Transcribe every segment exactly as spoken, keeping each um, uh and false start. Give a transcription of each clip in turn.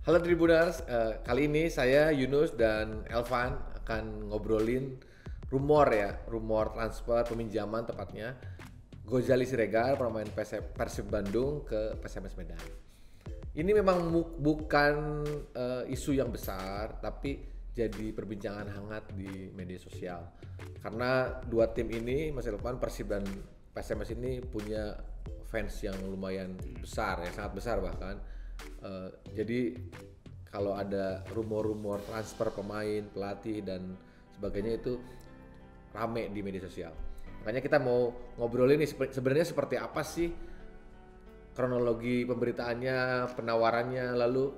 Halo Tribuners, uh, kali ini saya Yunus dan Elvan akan ngobrolin rumor ya, rumor transfer peminjaman tepatnya Gozali Siregar, pemain Persib Bandung ke P S M S Medan. Ini memang mu- bukan uh, isu yang besar, tapi jadi perbincangan hangat di media sosial. Karena dua tim ini, Mas Elvan, Persib dan P S M S ini punya fans yang lumayan besar ya, sangat besar bahkan. Uh, jadi kalau ada rumor-rumor transfer pemain, pelatih dan sebagainya itu rame di media sosial. Makanya kita mau ngobrolin nih sebenarnya seperti apa sih kronologi pemberitaannya, penawarannya, lalu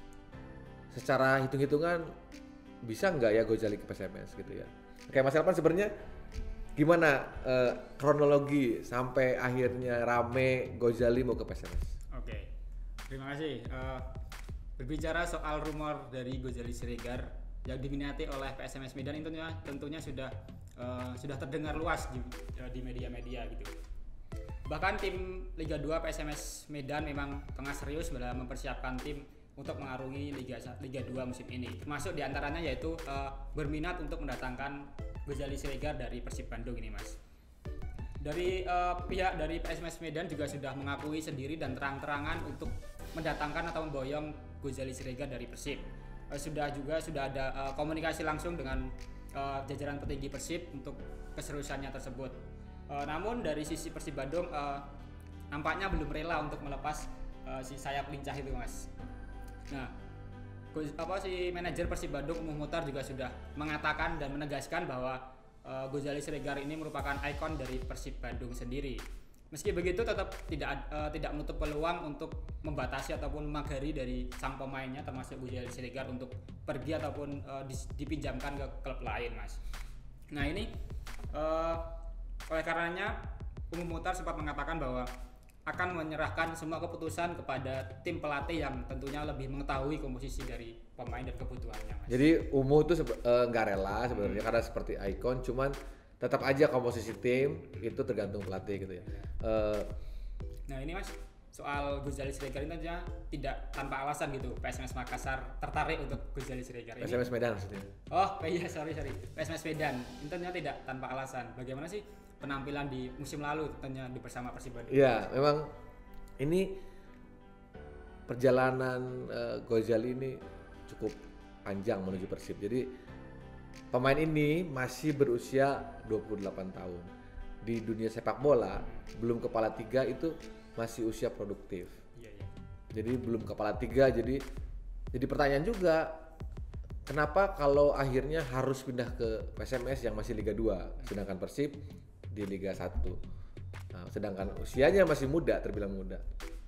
secara hitung-hitungan bisa nggak ya Gozali ke P S M S gitu ya. Oke Mas Elvan, sebenarnya gimana uh, kronologi sampai akhirnya rame Gozali mau ke P S M S? Oke, terima kasih. Uh, berbicara soal rumor dari Gozali Siregar yang diminati oleh P S M S Medan itu tentunya, tentunya sudah uh, sudah terdengar luas di, uh, di media-media gitu. Bahkan tim Liga dua P S M S Medan memang tengah serius dalam mempersiapkan tim untuk mengarungi Liga Liga dua musim ini. Termasuk diantaranya yaitu uh, berminat untuk mendatangkan Gozali Siregar dari Persib Bandung ini, Mas. Dari uh, pihak dari P S M S Medan juga sudah mengakui sendiri dan terang-terangan untuk mendatangkan atau memboyong Gozali Siregar dari Persib. Uh, sudah juga sudah ada uh, komunikasi langsung dengan uh, jajaran petinggi Persib untuk keseriusannya tersebut. Uh, namun dari sisi Persib Bandung uh, nampaknya belum rela untuk melepas uh, si sayap lincah itu, Mas. Nah, apa si manajer Persib Bandung Umuh Muhtar juga sudah mengatakan dan menegaskan bahwa Uh, Gozali Siregar ini merupakan ikon dari Persib Bandung sendiri. Meski begitu tetap tidak uh, tidak menutup peluang untuk membatasi ataupun memagari dari sang pemainnya termasuk Gozali Siregar untuk pergi ataupun uh, dipinjamkan ke klub lain, Mas. Nah ini uh, oleh karenanya Umuh Muhtar sempat mengatakan bahwa akan menyerahkan semua keputusan kepada tim pelatih yang tentunya lebih mengetahui komposisi dari pemain dan kebutuhannya, Mas. Jadi Umuh itu nggak uh, rela sebenarnya hmm. karena seperti ikon, cuman tetap aja komposisi tim itu tergantung pelatih gitu ya. Uh, nah ini Mas, soal Gozali Siregar ini aja tidak tanpa alasan gitu P S M S Makassar tertarik untuk Gozali Siregar ini. P S M S Medan maksudnya. Oh iya sorry sorry P S M S Medan tentunya tidak tanpa alasan. Bagaimana sih penampilan di musim lalu tentunya di bersama Persib Bandung? Iya memang ini perjalanan uh, Gozali ini cukup panjang menuju Persib. Jadi pemain ini masih berusia dua puluh delapan tahun. Di dunia sepak bola belum kepala tiga itu masih usia produktif. Iya, iya. Jadi belum kepala tiga, jadi jadi pertanyaan juga kenapa kalau akhirnya harus pindah ke P S M S yang masih Liga dua sedangkan Persib di Liga satu. Nah, sedangkan usianya masih muda, terbilang muda.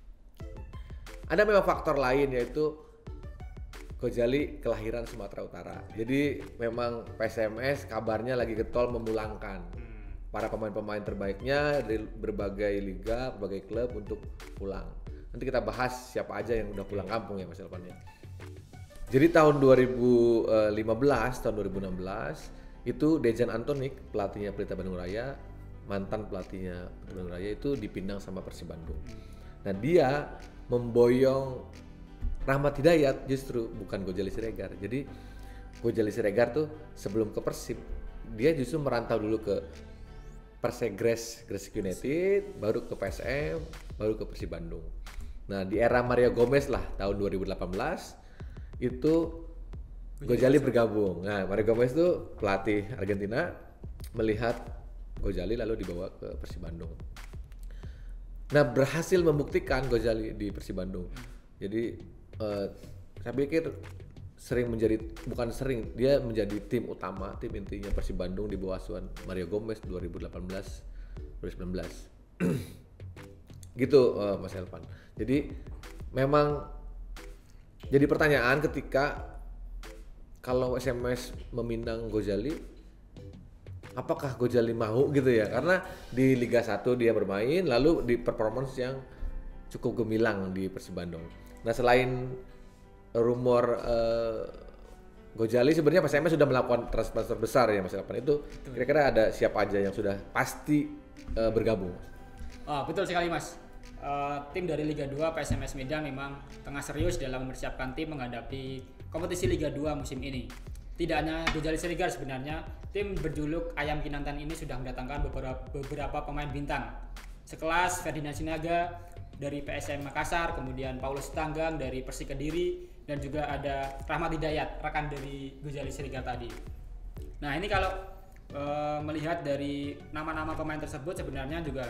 Ada memang faktor lain yaitu Gozali kelahiran Sumatera Utara. Jadi memang P S M S kabarnya lagi getol memulangkan hmm. para pemain-pemain terbaiknya dari berbagai liga, berbagai klub untuk pulang. Nanti kita bahas siapa aja yang udah pulang kampung ya Mas Elvan ya. Jadi tahun dua ribu lima belas, tahun dua ribu enam belas itu Dejan Antonik, pelatihnya Pelita Bandung Raya, mantan pelatihnya Pelita Bandung Raya itu dipinang sama Persib Bandung. Nah dia memboyong Rahmat Hidayat justru, bukan Gozali Siregar. Jadi Gozali Siregar tuh sebelum ke Persib dia justru merantau dulu ke Persegres Gresik United, baru ke P S M, baru ke Persib Bandung. Nah di era Mario Gomez lah tahun dua ribu delapan belas itu Gozali bergabung. Nah Mario Gomez tuh pelatih Argentina melihat Gozali lalu dibawa ke Persib Bandung. Nah berhasil membuktikan Gozali di Persib Bandung. Jadi Uh, saya pikir sering menjadi, bukan sering, dia menjadi tim utama, tim intinya Persib Bandung di bawah asuhan Mario Gomez dua ribu delapan belas dua ribu sembilan belas gitu uh, Mas Elvan. Jadi memang jadi pertanyaan ketika kalau S M S meminang Gozali, apakah Gozali mau gitu ya, karena di Liga satu dia bermain lalu di performance yang cukup gemilang di Persib Bandung. Nah selain rumor uh, Gozali sebenarnya P S M S sudah melakukan transfer besar ya Mas Elvan. Itu betul. Kira-kira ada siapa aja yang sudah pasti uh, bergabung? Oh, betul sekali Mas. uh, tim dari Liga dua P S M S Medan memang tengah serius dalam mempersiapkan tim menghadapi kompetisi Liga dua musim ini. Tidak hanya Gojali Siregar sebenarnya, tim berjuluk Ayam Kinantan ini sudah mendatangkan beberapa, beberapa pemain bintang sekelas Ferdinand Sinaga dari P S M Makassar, kemudian Paulus Tanggang dari Persik Kediri, dan juga ada Rahmat Hidayat, rekan dari Gojali Siregar tadi. Nah ini kalau e, melihat dari nama-nama pemain tersebut sebenarnya juga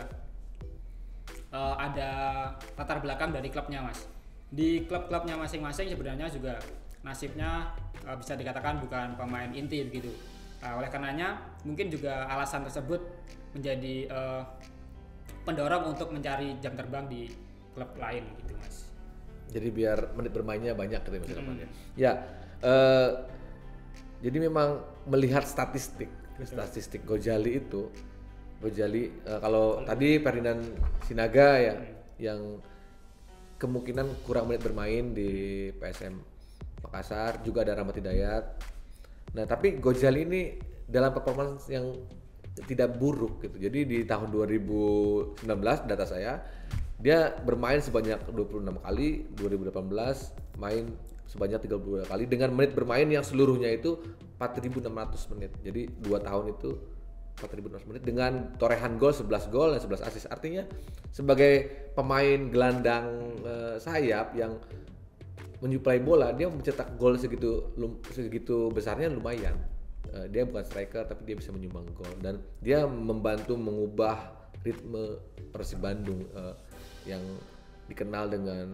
e, ada latar belakang dari klubnya mas. Di klub-klubnya masing-masing sebenarnya juga nasibnya e, bisa dikatakan bukan pemain inti begitu. Nah, oleh karenanya mungkin juga alasan tersebut menjadi e, pendorong untuk mencari jam terbang di klub lain gitu mas. Jadi biar menit bermainnya banyak gitu mas. Hmm. Ya, uh, jadi memang melihat statistik, Betul. statistik Gojali itu, Gojali uh, kalau Betul. tadi Ferdinand Sinaga ya, hmm. yang kemungkinan kurang menit bermain di P S M Makassar, juga ada Rahmat Hidayat. Nah tapi Gojali ini dalam performance yang tidak buruk gitu. Jadi di tahun dua ribu sembilan belas data saya dia bermain sebanyak dua puluh enam kali, dua ribu delapan belas main sebanyak tiga puluh dua kali dengan menit bermain yang seluruhnya itu empat ribu enam ratus menit. Jadi dua tahun itu empat ribu enam ratus menit dengan torehan gol sebelas gol dan sebelas assist. Artinya sebagai pemain gelandang uh, sayap yang menyuplai bola, dia mencetak gol segitu lum, segitu besarnya lumayan. Uh, dia bukan striker tapi dia bisa menyumbang gol dan dia membantu mengubah ritme Persib Bandung uh, yang dikenal dengan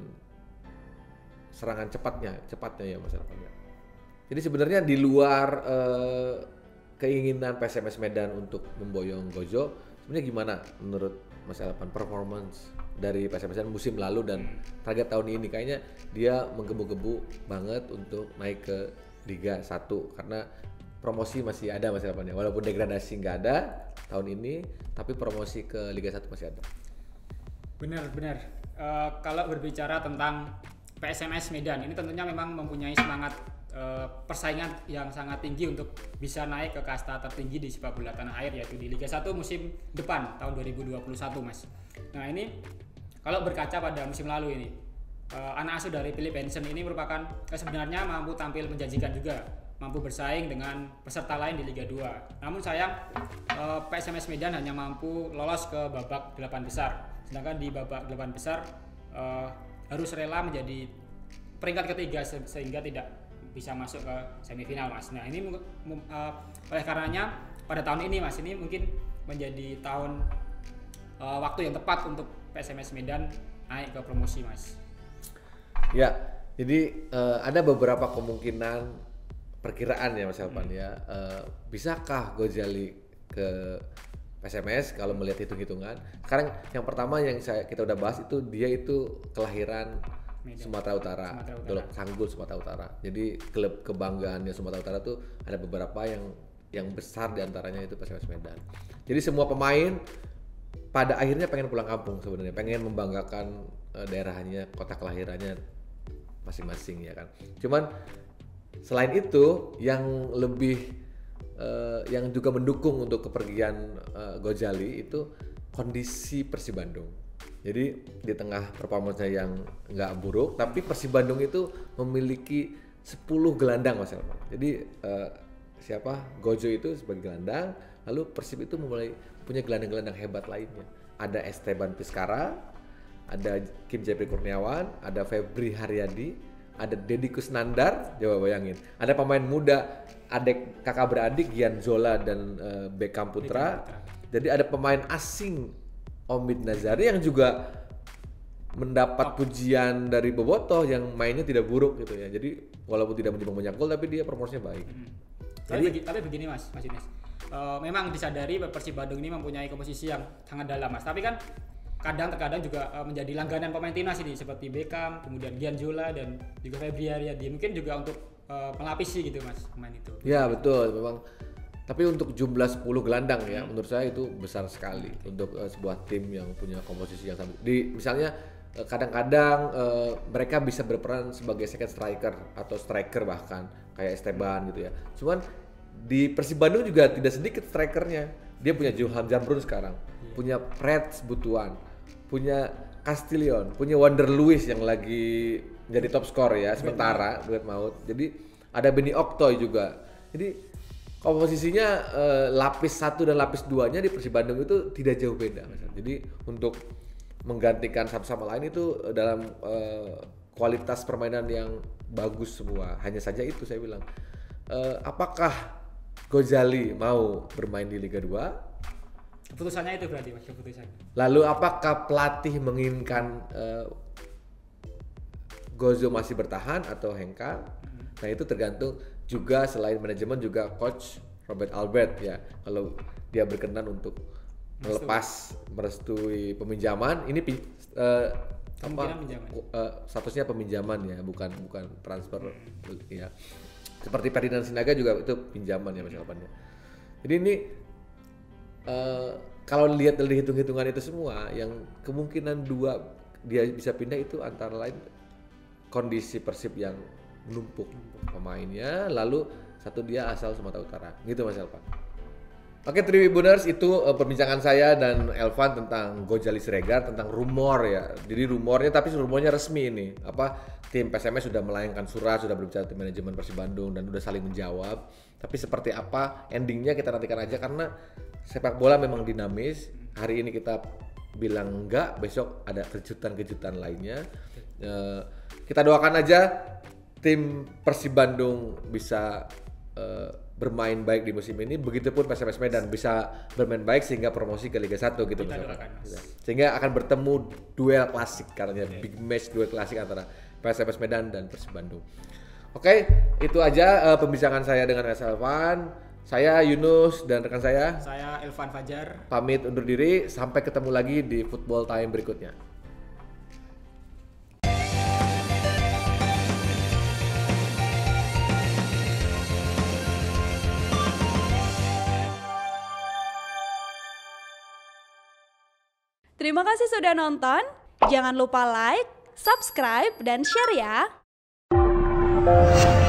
serangan cepatnya, cepatnya ya Mas Elvan. Jadi sebenarnya di luar uh, keinginan P S M S Medan untuk memboyong Gojo, sebenarnya gimana menurut Mas Elvan performance dari P S M S Medan musim lalu dan target tahun ini? Kayaknya dia menggebu-gebu banget untuk naik ke Liga satu karena promosi masih ada Mas Elvan ya. Walaupun degradasi nggak ada tahun ini, tapi promosi ke Liga satu masih ada. Benar, benar. Uh, kalau berbicara tentang P S M S Medan ini tentunya memang mempunyai semangat uh, persaingan yang sangat tinggi untuk bisa naik ke kasta tertinggi di sepak bola tanah air, yaitu di Liga satu musim depan tahun dua ribu dua puluh satu Mas. Nah ini kalau berkaca pada musim lalu ini, uh, anak asuh dari Philip Hansen ini merupakan uh, sebenarnya mampu tampil menjanjikan juga, mampu bersaing dengan peserta lain di Liga dua. Namun sayang uh, P S M S Medan hanya mampu lolos ke babak delapan besar. Sedangkan di babak delapan besar uh, harus rela menjadi peringkat ketiga se- sehingga tidak bisa masuk ke semifinal Mas. Nah ini uh, oleh karenanya pada tahun ini Mas, ini mungkin menjadi tahun uh, waktu yang tepat untuk P S M S Medan naik ke promosi Mas. Ya, jadi uh, ada beberapa kemungkinan perkiraan ya Mas Elvan hmm. ya. Uh, bisakah Gojali ke P S M S kalau melihat hitung-hitungan? Sekarang yang pertama yang saya kita udah bahas itu dia itu kelahiran Medan. Sumatera Utara, Dolok Sanggul Sumatera Utara. Jadi klub kebanggaannya Sumatera Utara tuh ada beberapa yang yang besar diantaranya itu P S M S Medan. Jadi semua pemain pada akhirnya pengen pulang kampung sebenarnya, pengen membanggakan uh, daerahnya, kota kelahirannya masing-masing ya kan. Cuman selain itu yang lebih Uh, yang juga mendukung untuk kepergian uh, Gojali itu kondisi Persib Bandung. Jadi di tengah performanya yang nggak buruk, tapi Persib Bandung itu memiliki sepuluh gelandang Mas Elvan. Jadi uh, siapa Gojo itu sebagai gelandang, lalu Persib itu mulai punya gelandang-gelandang hebat lainnya. Ada Esteban Vizcara, ada Kim Jeffrey Kurniawan, ada Febri Haryadi, ada Deddy Kusnandar, coba bayangin. Ada pemain muda, adek kakak beradik Gian Zola dan uh, Beckham Putra. Jadi ada pemain asing Omid Nazari yang juga mendapat pujian dari Bobotoh yang mainnya tidak buruk gitu ya. Jadi walaupun tidak menyumbang banyak gol tapi dia promosinya baik. Hmm. Jadi tapi, tapi begini Mas, Mas Ines. Uh, memang disadari Persib Bandung ini mempunyai komposisi yang sangat dalam Mas. Tapi kan kadang terkadang juga uh, menjadi langganan pemain timnas ini seperti Beckham, kemudian Gian Zola dan juga Febri Haryadi. Mungkin juga untuk uh, melapisi gitu Mas pemain itu. Ya betul, memang. Tapi untuk jumlah sepuluh gelandang ya, hmm. menurut saya itu besar sekali hmm. untuk uh, sebuah tim yang punya komposisi yang sama. Di misalnya uh, kadang-kadang uh, mereka bisa berperan sebagai second striker atau striker bahkan kayak Esteban gitu ya. Cuman di Persib Bandung juga tidak sedikit strikernya. Dia punya Johan Jambrun sekarang, yeah. punya Preds Butuan, punya Castillion, punya Wander Luiz yang lagi jadi top skor ya sementara duet maut. Jadi ada Beni Oktoy juga. Jadi komposisinya eh, lapis satu dan lapis duanya di Persib Bandung itu tidak jauh beda. Jadi untuk menggantikan satu sama lain itu dalam eh, kualitas permainan yang bagus semua. Hanya saja itu saya bilang, eh, apakah Gozali mau bermain di Liga dua? Keputusannya itu berarti mas, keputusannya. Lalu apakah pelatih menginginkan uh, Gozo masih bertahan atau Henka? Hmm. Nah itu tergantung juga, selain manajemen juga coach Robert Albert ya. Kalau dia berkenan untuk melepas, merestui peminjaman, ini uh, apa? Uh, statusnya peminjaman ya, bukan bukan transfer hmm. ya. Seperti Ferdinand Sinaga juga itu pinjaman ya Mas Alpan. Jadi ini uh, kalau lihat dari hitung-hitungan itu semua, yang kemungkinan dua dia bisa pindah itu antara lain kondisi Persib yang menumpuk pemainnya, lalu satu dia asal Sumatera Utara, gitu Mas Elvan. Oke Tribuners, itu uh, perbincangan saya dan Elvan tentang Gozali Siregar, tentang rumor ya. Jadi rumornya, tapi rumornya resmi ini. Apa tim P S M S sudah melayangkan surat, sudah berbicara tim manajemen Persib Bandung dan sudah saling menjawab. Tapi seperti apa endingnya kita nantikan aja, karena sepak bola memang dinamis. Hari ini kita bilang enggak, besok ada kejutan-kejutan lainnya. Uh, kita doakan aja tim Persib Bandung bisa uh, bermain baik di musim ini, begitupun P S M S Medan bisa bermain baik sehingga promosi ke Liga satu gitu misalkan. Sehingga akan bertemu duel klasik, karena yeah. big match duel klasik antara P S M S Medan dan Persib Bandung. Oke, itu aja uh, pembicaraan saya dengan Mas Elvan. Saya Yunus dan rekan saya. Saya Elvan Fajar. Pamit undur diri, sampai ketemu lagi di Football Time berikutnya. Terima kasih sudah nonton. Jangan lupa like, subscribe, dan share ya.